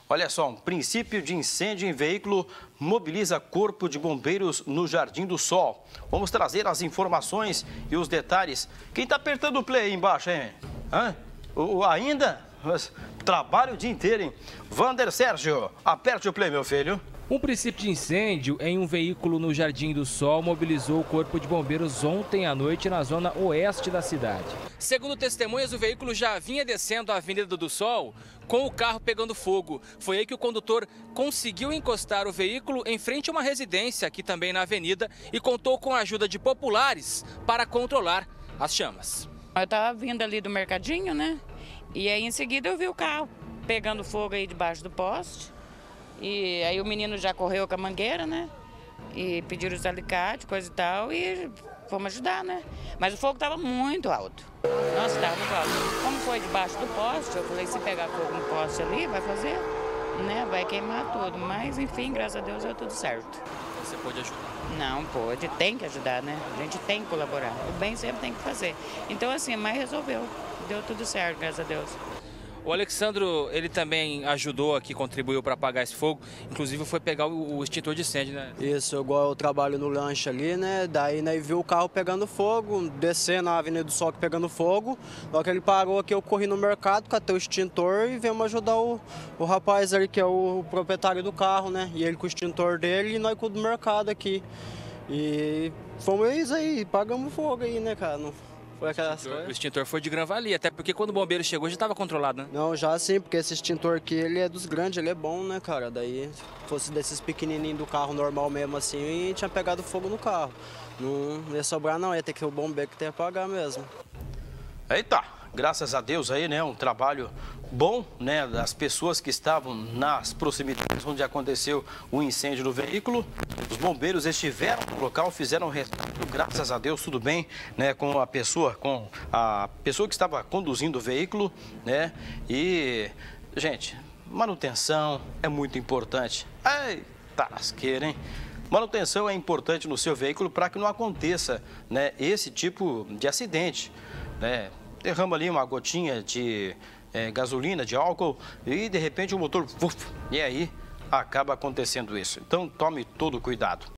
Olha só, um princípio de incêndio em veículo mobiliza corpo de bombeiros no Jardim do Sol. Vamos trazer as informações e os detalhes. Quem está apertando o play aí embaixo, hein? Ainda? Trabalho o dia inteiro, hein? Vander Sérgio, aperte o play, meu filho. Um princípio de incêndio em um veículo no Jardim do Sol mobilizou o Corpo de Bombeiros ontem à noite na zona oeste da cidade. Segundo testemunhas, o veículo já vinha descendo a Avenida do Sol com o carro pegando fogo. Foi aí que o condutor conseguiu encostar o veículo em frente a uma residência aqui também na avenida e contou com a ajuda de populares para controlar as chamas. Eu estava vindo ali do mercadinho, né? E aí em seguida eu vi o carro pegando fogo aí debaixo do poste. E aí o menino já correu com a mangueira, né? E pediram os alicates, coisa e tal, e fomos ajudar, né? Mas o fogo estava muito alto. Nossa, estava muito alto. Como foi debaixo do poste, eu falei, se pegar fogo no poste ali, vai fazer, né? Vai queimar tudo. Mas, enfim, graças a Deus deu tudo certo. Você pode ajudar? Não, pode. Tem que ajudar, né? A gente tem que colaborar. O bem sempre tem que fazer. Então, assim, mas resolveu. Deu tudo certo, graças a Deus. O Alexandro, ele também ajudou aqui, contribuiu para apagar esse fogo, inclusive foi pegar o extintor de incêndio, né? Isso, igual eu trabalho no lanche ali, né? Daí viu o carro pegando fogo, descendo a Avenida do Sol pegando fogo. Só que ele parou aqui, eu corri no mercado, catei o extintor e viemos ajudar o rapaz ali, que é o proprietário do carro, né? E ele com o extintor dele e nós com o do mercado aqui. E fomos isso aí, pagamos fogo aí, né, cara? O extintor foi de grande valia, até porque quando o bombeiro chegou já estava controlado, né? Não, já sim, porque esse extintor aqui, ele é dos grandes, ele é bom, né, cara? Daí, se fosse desses pequenininhos do carro normal mesmo assim, tinha pegado fogo no carro. Não ia sobrar não, ia ter que ser o bombeiro que ia pagar mesmo. Eita, graças a Deus aí, né, um trabalho bom, né, das pessoas que estavam nas proximidades onde aconteceu o incêndio do veículo. Os bombeiros estiveram no local, fizeram resgate, graças a Deus, tudo bem, né, com a pessoa que estava conduzindo o veículo, né, e, gente, manutenção é muito importante. Eita lasqueira, hein? Manutenção é importante no seu veículo para que não aconteça, né, esse tipo de acidente, né? Derrama ali uma gotinha de gasolina, de álcool e de repente o motor, e aí acaba acontecendo isso. Então tome todo o cuidado.